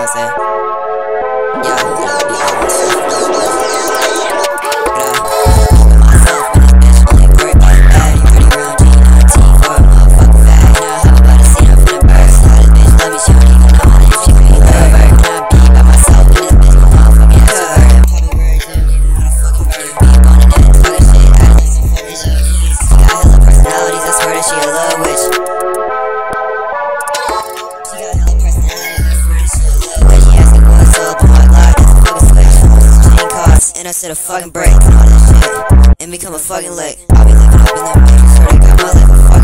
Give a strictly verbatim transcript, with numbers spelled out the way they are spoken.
I'm saying? Yeah, yeah, myself in this bitch, only worry about it bad. You pretty round G nineteen for a motherfucking fat. You know how about a scene up in the bird. So this bitch love me, she don't even know that if she can be love her. Can I be by myself in this bitch, my motherfucking extrovert. Beep on the net, talking shit, acting some foolish. She got hella personalities, I swear that she a little witch. She got hella personalities, I swear that she a little witch. She asking what's up on my Glock, that's a fucking switch. Chain costs, and I said a fucking break and all that shit, and become a fucking lick. I'll be living up in that bitch, swear to God, my life a fuck.